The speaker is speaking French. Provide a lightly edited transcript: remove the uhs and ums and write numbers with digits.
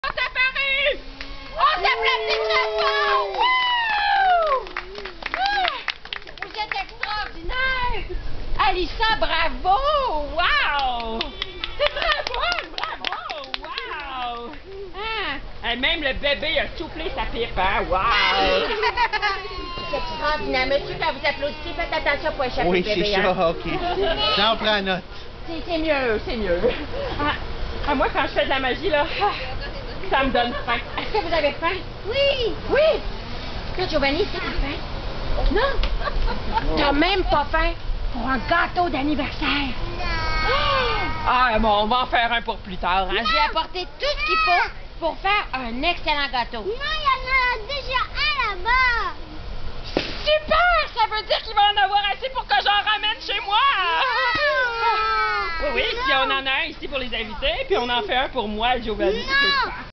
apparu! On s'applaudit très fort! Wouh! Vous êtes extraordinaire! Alissa, bravo! Wow! C'est très bon! Bravo! Wow! Ah. Même le bébé a soufflé sa pipe, hein? Wow! C'est extraordinaire. Monsieur, quand vous applaudissez, faites attention pour échapper Oui, le bébé. c'est ça, OK. J'en prends note. C'est mieux, c'est mieux. Moi, quand je fais de la magie, là, ça me donne faim. Est-ce que vous avez faim? Oui! Oui! Là, Giovanni, est-ce que t'as faim? Non? T'as même pas faim pour un gâteau d'anniversaire? Ah, bon, on va en faire un pour plus tard. Hein? J'ai apporté tout ce qu'il faut pour faire un excellent gâteau. Non, il y en a déjà un là-bas. Super! Ça veut dire qu'il va en avoir assez pour que j'en ramène chez moi! Oui, oui, puis on en a un ici pour les invités, puis on en fait un pour moi, Giovanni. Non!